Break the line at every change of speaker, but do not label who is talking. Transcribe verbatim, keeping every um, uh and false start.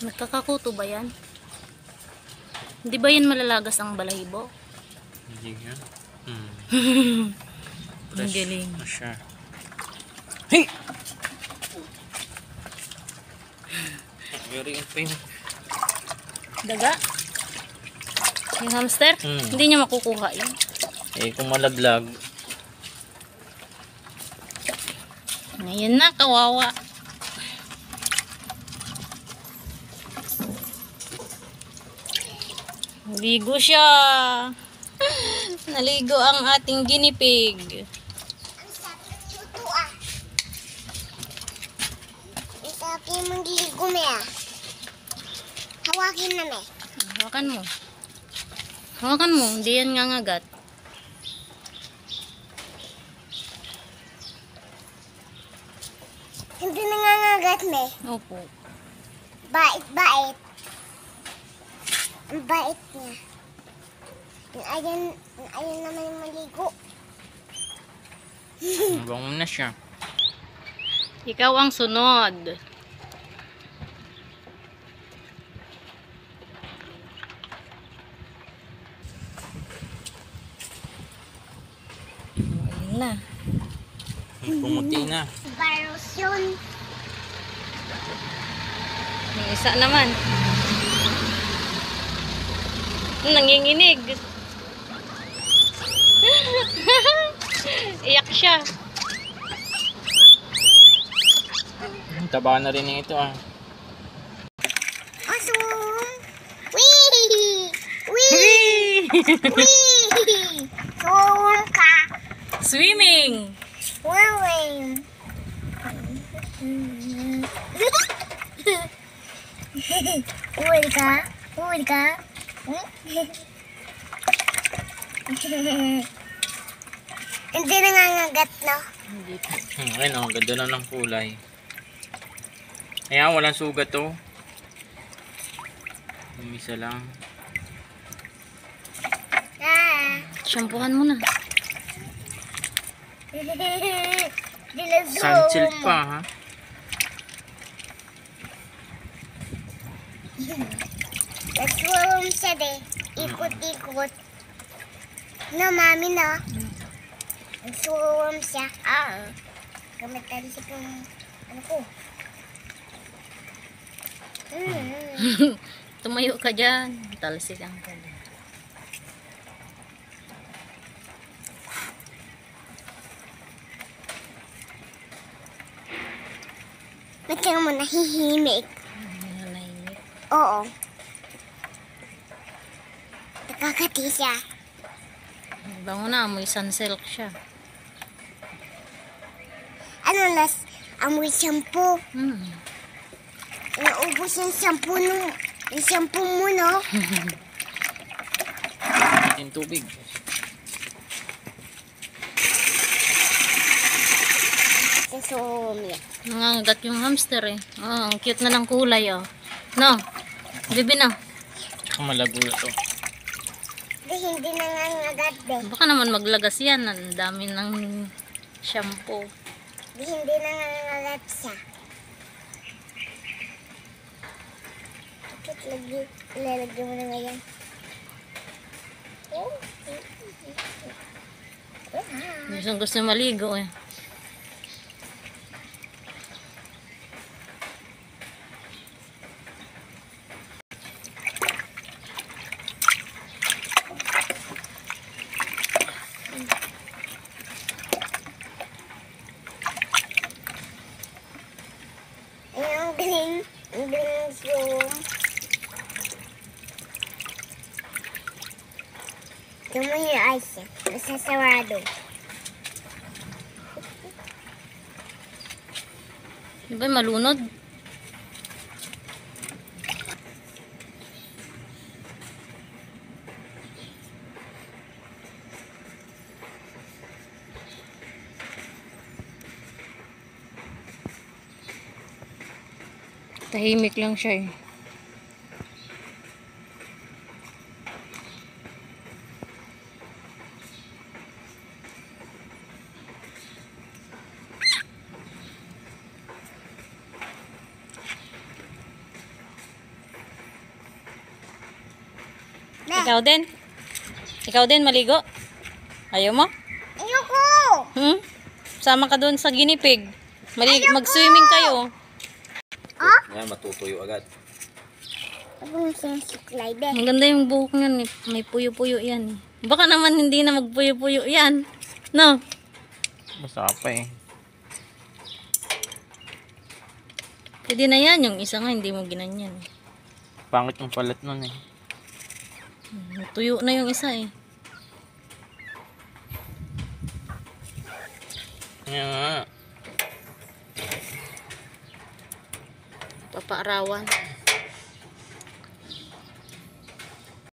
Nagkakakuto ba yan? Hindi ba yan malalagas ang balahibo?
Hindi nga. Hmm.
Ang galing.
Na siya. Hey! Very in pain.
Daga? Yung hamster?
Hmm.
Hindi niya makukuha yun.
Eh, kung malaglag.
Ngayon na, kawawa. Naligo siya. Naligo ang ating guinea pig.
Ang sabi ng chuto ah. Ang sabi magligo me ah. Hawakin na me.
Hawakan mo. Hawakan mo, hindi yan ngangagat.
Hindi nangangagat me.
Opo.
Bait-bait. Ang bait niya. Ang ayan, ang ayan naman yung maligo.
Bangon na siya.
Ikaw ang sunod. Ayun na.
Pumuti na.
Virus yun.
May isa naman. Nanginginig. Iyak siya.
Taba na rin ito ah.
Awesome! Wee! Wee! Wee! Swimming ka!
Swimming.
Swimming! Uwal ka? Uwal ka? Hindi nangangagat, no?
Hindi pa.
Hmm, ayun oh, ganda na ng kulay. Ayan, walang sugat to. Umisa lang.
Ah!
Shampoohan mo na.
Dilazong!
Sunchill pa ha.
Nag-swim siya de. Ikot-ikot. No, mami, no? Nag-swim siya. Ah. Gamit tali siya kung ano ko. Mm.
Tumayo ka dyan. Talsikan ka dyan.
Ba't ka mo nahihimik?
Nanahimik.
Oo. Nakakati siya.
Bango na, amoy sunsilk siya.
Ano las? Amoy shampoo.
Hmm.
Naubos yung shampoo nung yung shampoo mo, no?
Yung tubig.
Susumi.
Nangangagat yung hamster eh. Oh, ang cute na ng kulay oh. No? Bibi na.
Malago ito.
Di hindi nangangagat, de.
Baka naman maglagas yan. Ang dami ng shampoo.
Di hindi nangangagat siya. Bakit lagi, ilalagyan mo na ngayon? Oh.
Gusto gusto maligo eh.
Ayun, ang galing. Ang galing ng zoom. Tingnan mo yung eyes niya. Nasasarado.
Di ba malunod? Tahimik lang siya eh. Ikaw din? Ikaw din maligo? Ayaw mo?
Ayoko!
Hmm? Sama ka doon sa guinea pig. Mali mag-swimming kayo.
Ah?
Yan, matutuyo agad.
Ako yung sinisiklay, be.
Ang ganda yung buhok niyan. eh. May puyo-puyo yan. eh. Baka naman hindi na magpuyo-puyo yan. No?
Basta pa eh.
Pwede na yan. Yung isa nga hindi mo ginanyan.
Pangit yung palat nun eh.
Hmm, tuyo na yung isa eh.
Yan nga.
Papaarawan.